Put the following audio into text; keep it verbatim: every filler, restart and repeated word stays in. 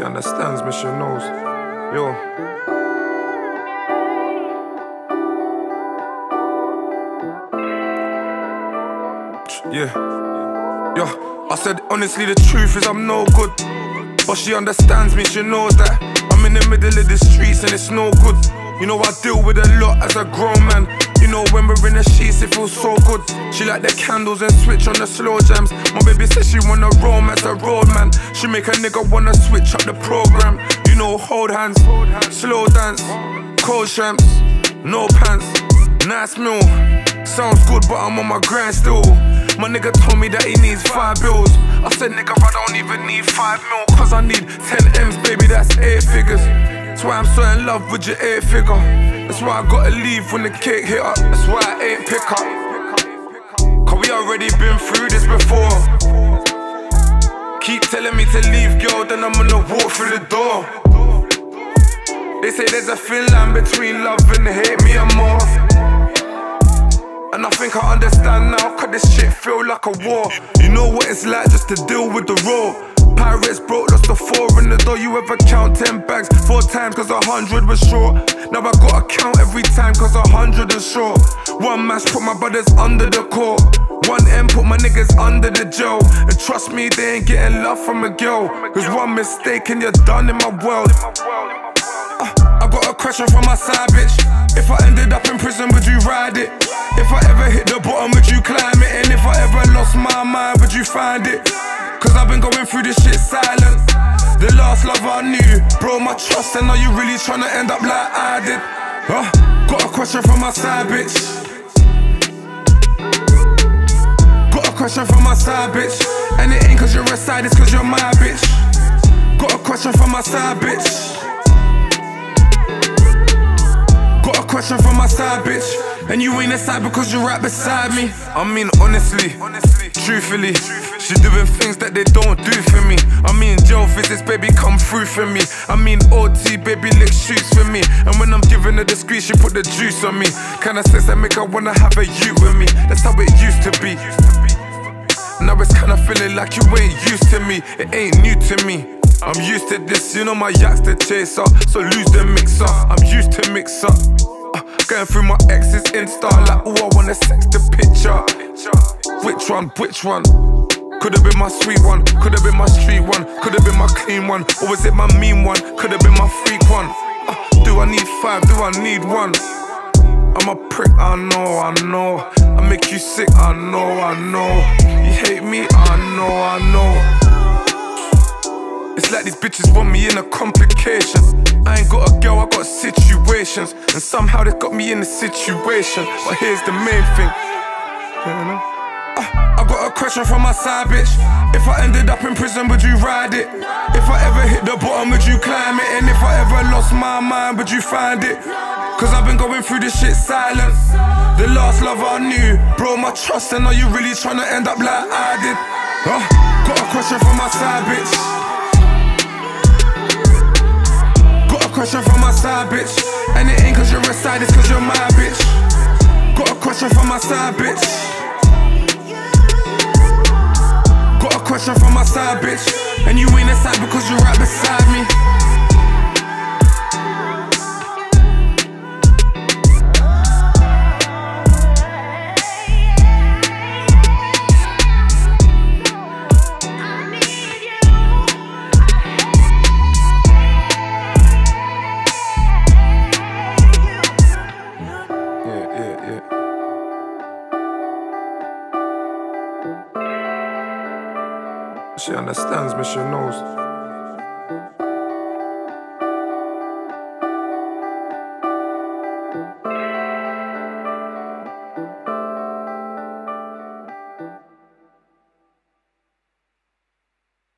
She understands me, she knows. Yo. Yeah. Yo. I said honestly the truth is I'm no good, but she understands me, she knows that I'm in the middle of the streets and it's no good. You know I deal with a lot as a grown man. You know when we're in the sheets it feels so good. She like the candles and switch on the slow jams. My baby says she wanna romance a road man. She make a nigga wanna switch up the program. You know hold hands, slow dance, cold shrimps, no pants, nice meal. Sounds good but I'm on my grind still. My nigga told me that he needs five bills. I said nigga I don't even need five mil, cause I need ten M's baby, that's eight figures. That's why I'm so in love with your eight figure. That's why I gotta leave when the cake hit up. That's why I ain't pick up, cause we already been through this before. Keep telling me to leave girl, then I'm gonna walk through the door. They say there's a thin line between love and hate, me and more. And I think I understand now, cause this shit feel like a war. You know what it's like just to deal with the raw. Pirates broke, lost the four in the door. You ever count ten bags four times cause a hundred was short? Now I gotta count every time cause a hundred is short. One match put my brothers under the court. One M put my niggas under the jail. And trust me, they ain't getting love from a girl. Cause one mistake and you're done in my world. uh, I got a question from my side bitch. If I ended up in prison, would you ride it? If I ever hit the bottom, would you climb it? And if I ever lost my mind, would you find it? Cause I've been going through this shit silent. The last love I knew broke my trust, and are you really tryna end up like I did? Uh, got a question from my side bitch. Got a question from my side bitch. And it ain't cause you're a side, it's cause you're my bitch. Got a question from my side bitch. Got a question from my side bitch. And you ain't a side because you're right beside me. I mean honestly, truthfully, she doing things that they don't do for me. I mean jail visits, baby, come through for me. I mean O T, baby, lick shoots for me. And when I'm giving her the squeeze, she put the juice on me. Kinda sex that make her wanna have a you with me. That's how it used to be. Now it's kinda feeling like you ain't used to me. It ain't new to me. I'm used to this, you know my yacht's the chaser, so lose the mixer. I'm used to mix up. Uh, going through my ex's Insta, like oh I wanna sex the picture. Which one, which one? Could've been my sweet one, could've been my street one, could've been my clean one, or was it my mean one? Could've been my freak one. uh, Do I need five, do I need one? I'm a prick, I know, I know. I make you sick, I know, I know. You hate me, I know, I know. It's like these bitches want me in a complication. I ain't got a girl, I got situations. And somehow they got me in a situation. But here's the main thing, you know? uh, I got a question from my side bitch. If I ended up in prison, would you ride it? If I ever hit the bottom, would you climb it? And if I ever lost my mind, would you find it? Cause I've been going through this shit silent. The last love I knew broke my trust, and are you really tryna end up like I did? uh, Got a question from my side bitch. Question from my side bitch. And it ain't cause you're a side, it's cause you're my bitch. Got a question from my side bitch. Got a question from my side bitch. And you ain't a side because you're right beside me. She understands me, she knows.